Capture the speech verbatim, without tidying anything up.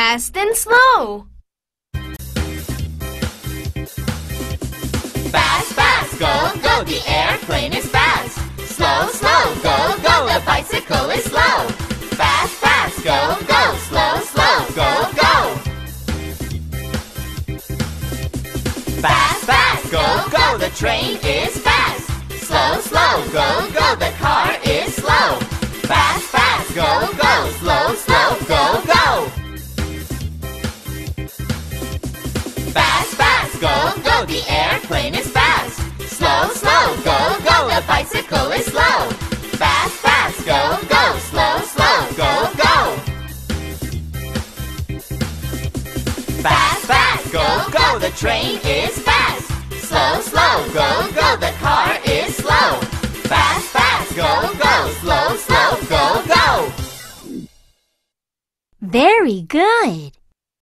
fast and slow. Fast, fast, go, go, the airplane is fast. Slow, slow, go, go, the bicycle is slow. Fast, fast, go, go, slow, slow, go, go. Fast, fast, go, go, the train is fast. Slow, slow, go, go, the car is slow. Fast, fast, go, go, slow, slow, go, go. Fast, fast, go, go, the airplane is fast. Slow, slow, go, go, the bicycle is slow. Fast, fast, go, go, slow, slow, go, go. Fast, fast, go, go, the train is fast. Slow, slow, go, go, the car is slow. Fast, fast, go, go, slow, slow, go, go. Very good.